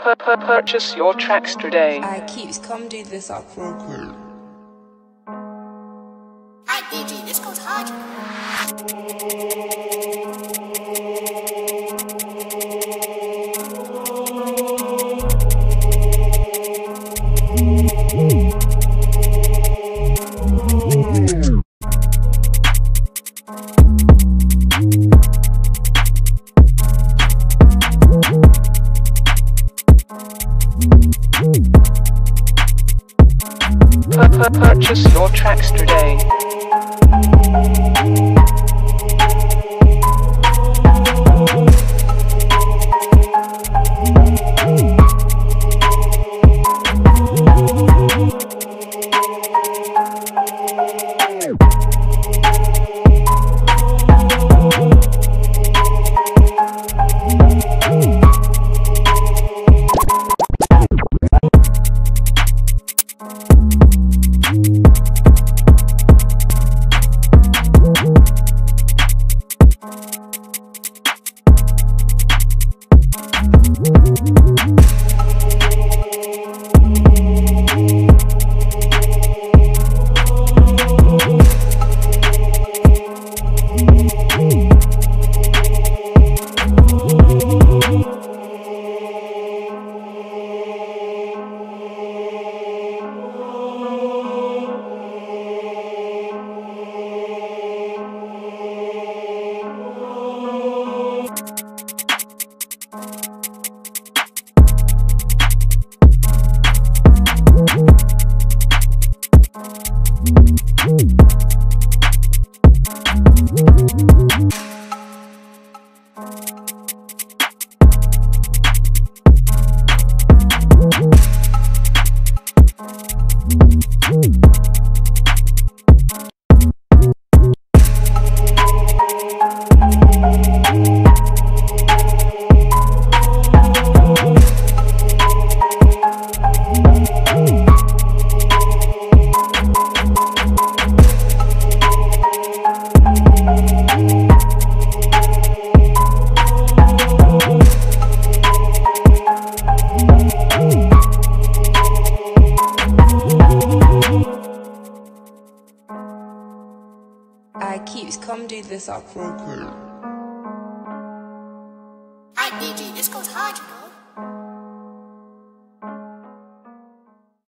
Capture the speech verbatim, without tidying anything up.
Purchase your tracks today. I Keepz, come do this up real quick. Hi D J, this goes hard. Purchase your tracks today. I Keepz, come do this up real quick. Hi D J, this goes hard, you know.